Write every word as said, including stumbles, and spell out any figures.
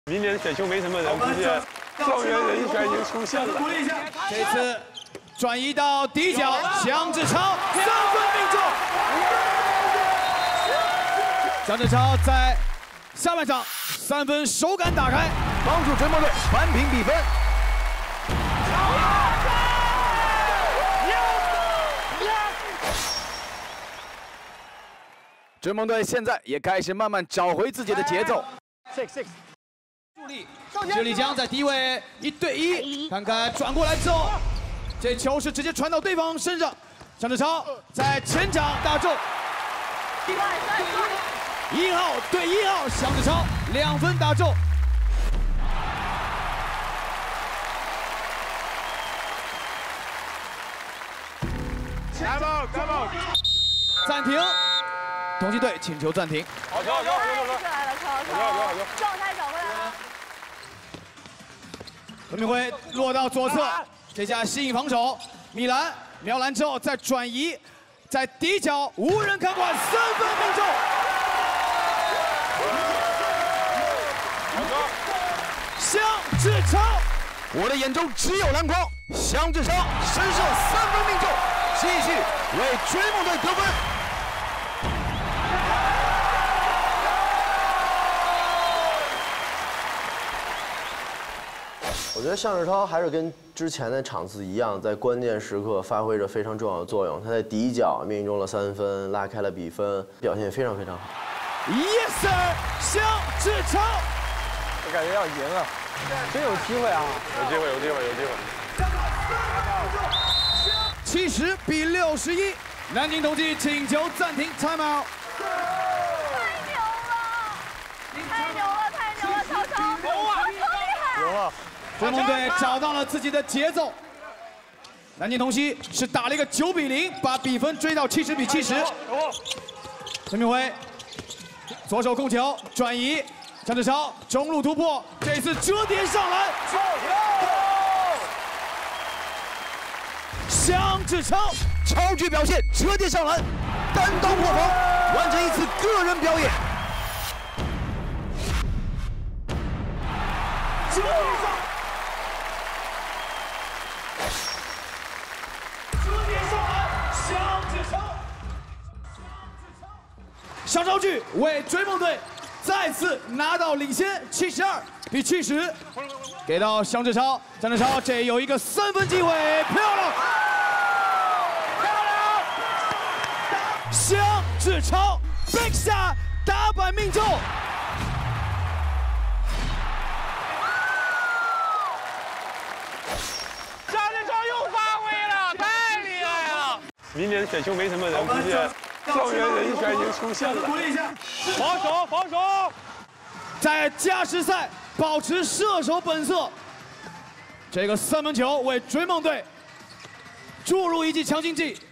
明年选秀没什么人，估计状元人选已经出现了。 这次转移到底角，姜志超三分命中。姜志超在下半场三分手感打开， 帮助追梦队扳平比分。 追梦队现在也开始慢慢找回自己的节奏。 Six six， 助力，这里将在低位一对一，看看转过来之后，这球是直接传到对方身上。姜志超在前场打中，一号对一号，姜志超两分打中。 Come on, come on， 暂停。 同济队请求暂停。 好球，好球，好球，好球！ 来了，好球， 好球， 状态找回来了。 文明辉落到左侧，这下吸引防守，米兰瞄篮之后再转移，在底角无人看管，三分命中。姜志超， 我的眼中只有蓝光。姜志超神射三分命中，继续为追梦队得分。 我觉得向志超还是跟之前的场次一样，在关键时刻发挥着非常重要的作用。他在底角命中了三分，拉开了比分，表现非常非常好。 Yes sir， 姜志超， 我感觉要赢了，真有机会啊！有机会，有机会，有机会。 七十比六十一，南京同济请求暂停 time out。 太牛了，太牛了，超超，超厉害！ 赢了。 追梦队找到了自己的节奏，南京同曦是打了一个九比零，把比分追到七十比七十。陈明辉左手控球转移，姜志超中路突破，这次折叠上篮。姜志超超巨表现，折叠上篮，单刀破防，完成一次个人表演。 小超巨为追梦队再次拿到领先，七十二比七十，给到姜志超，姜志超这有一个三分机会，漂亮，漂亮！姜志超 big shot 打板命中。 明年选秀没什么人，估计状元人选已经出现了。防守，防守， 在加时赛保持射手本色，这个三分球为追梦队注入一剂强心剂。